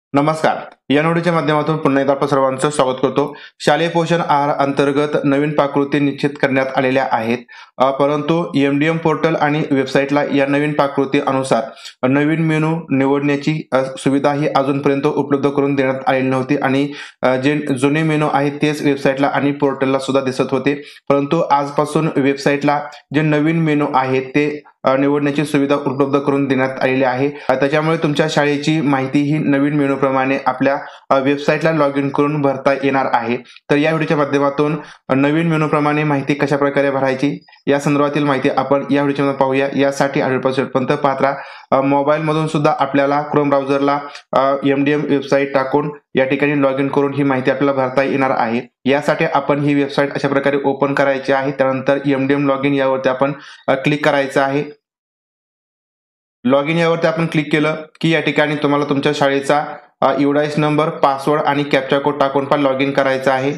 नमस्कार. या व्हिडिओच्या माध्यमातून पुन्हा एकदा आपण सर्वांचं स्वागत करतो. शालेय पोषण आहार अंतर्गत नवीन पाककृती निश्चित करण्यात आलेल्या आहेत. परंतु एमडीएम पोर्टल आणि वेबसाईटला या नवीन पाककृती अनुसार नवीन मेनू निवडण्याची सुविधा ही अजूनपर्यंत उपलब्ध करून देण्यात आलेली नव्हती आणि जे जुने मेनू आहेत तेच वेबसाईटला आणि पोर्टलला सुद्धा दिसत होते. परंतु आजपासून वेबसाईटला जे नवीन मेनू आहेत ते निवडण्याची सुविधा उपलब्ध करून देण्यात आलेली आहे. त्याच्यामुळे तुमच्या शाळेची माहिती ही नवीन मेनू प्रमाणे आपल्या वेबसाईटला लॉग इन करून भरता येणार आहे. तर या व्हिडिओच्या माध्यमातून नवीन मेनू प्रमाणे माहिती कशा प्रकारे भरायची या संदर्भातील माहिती आपण या व्हिडिओमध्ये पाहूया. यासाठी शेवटपर्यंत पाहत राहा. मोबाईल मधून सुद्धा आपल्याला क्रोम ब्राउझरला एमडीएम वेबसाईट टाकून या ठिकाणी लॉग इन करून ही माहिती आपल्याला भरता येणार आहे. यासाठी आपण ही वेबसाईट अशा प्रकारे ओपन करायची आहे. त्यानंतर एमडीएम लॉग इन यावरती आपण क्लिक करायचं आहे. लॉग इन यावरती आपण क्लिक केलं की या ठिकाणी तुम्हाला तुमच्या शाळेचा UID नंबर, पासवर्ड आणि कॅप्चा कोड टाकून पण लॉग इन करायचं आहे.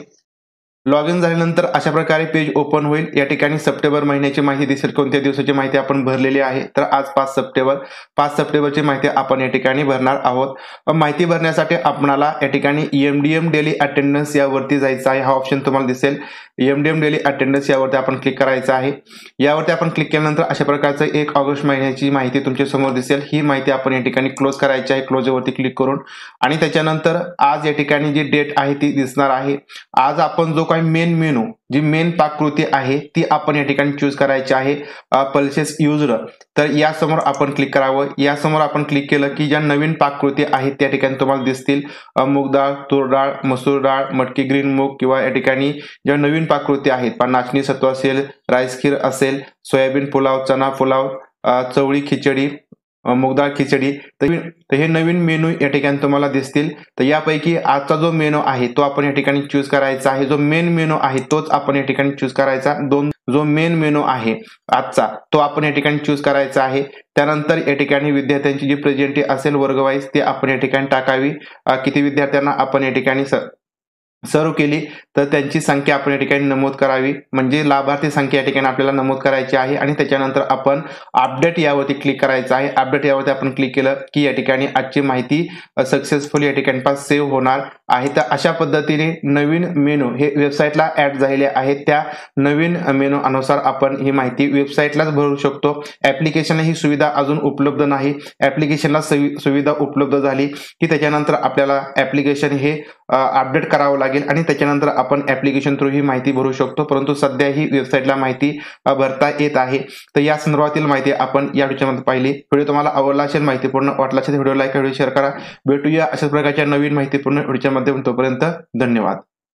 लॉग इन झाल्यानंतर अशा प्रकारे पेज ओपन होईल. या ठिकाणी सप्टेंबर महिन्याची माहिती दिसेल, कोणत्या दिवसाची माहिती आपण भरलेली आहे. तर आज 5 सप्टेंबरची माहिती आपण या ठिकाणी भरणार आहोत. माहिती भरण्यासाठी आपणाला या ठिकाणी एमडीएम डेली अटेंडन्स यावरती जायचं आहे. हा ऑप्शन तुम्हाला दिसेल. एमडीएम डेली अटेंडन्स यावरती आपण क्लिक करायचं आहे. यावरती आपण क्लिक केल्यानंतर अशा प्रकारचं 1 ऑगस्ट महिन्याची माहिती तुमच्या समोर दिसेल. ही माहिती आपण या ठिकाणी क्लोज करायची आहे. क्लोज वरती क्लिक करून आणि त्याच्यानंतर आज या ठिकाणी जी डेट आहे ती दिसणार आहे. आज आपण जो काही मेन मेनू, जी मेन पाककृती आहे ती आपण या ठिकाणी चूज करायची आहे. पल्सेस युज्ड, तर यासमोर आपण क्लिक करावं. यासमोर आपण क्लिक केलं की ज्या नवीन पाककृती आहेत त्या ठिकाणी तुम्हाला दिसतील. मूग डाळ, तूर डाळ, मसूर डाळ, मटकी ग्रीन मूग किंवा या ठिकाणी ज्या नवीन पाककृती आहेत, नाचणी सत्व असेल, राईस खीर असेल, सोयाबीन पुलाव, चना पुलाव, चवळी खिचडी, मूगडाळ खिचडी, तर हे नवीन मेनू या ठिकाणी तुम्हाला दिसतील. तर यापैकी आजचा जो मेनू आहे तो आपण या ठिकाणी चूज करायचा आहे. जो मेन मेनू आहे तोच आपण या ठिकाणी चूज करायचा. जो मेन मेनू आहे आजचा तो आपण या ठिकाणी चूज करायचा आहे. त्यानंतर या ठिकाणी विद्यार्थ्यांची जी प्रेझेंटी असेल वर्गवाईज ते आपण या ठिकाणी टाकावी. किती विद्यार्थ्यांना आपण या ठिकाणी सर्व केली तर त्यांची संख्या आपण या ठिकाणी नमूद करावी. म्हणजे लाभार्थी संख्या या ठिकाणी आपल्याला नमूद करायची आहे आणि त्याच्यानंतर आपण अपडेट यावरती क्लिक करायचं आहे. अपडेट यावरती आपण क्लिक केलं की या ठिकाणी आजची माहिती सक्सेसफुली या ठिकाणी सेव्ह होणार आहे. तर अशा पद्धतीने नवीन मेनू हे वेबसाईटला ऍड झालेले आहेत. त्या नवीन मेनू अनुसार आपण ही माहिती वेबसाईटलाच भरू शकतो. ऍप्लिकेशनला ही सुविधा अजून उपलब्ध नाही. ऍप्लिकेशनला सुविधा उपलब्ध झाली की त्याच्यानंतर आपल्याला ऍप्लिकेशन हे अपडेट करावं लागेल आणि त्याच्यानंतर आपण ऍप्लिकेशन थ्रू ही माहिती भरू शकतो. परंतु सध्या ही वेबसाईटला माहिती भरता येत आहे. तर या संदर्भातील माहिती आपण या व्हिडिओमध्ये पाहिली. व्हिडिओ तुम्हाला आवडला असेल, माहितीपूर्ण वाटला असेल, व्हिडिओ लाईक, व्हिडिओ शेअर करा. भेटूया अशाच प्रकारच्या नवीन माहितीपूर्ण व्हिडिओच्या माध्यमातून. तोपर्यंत धन्यवाद.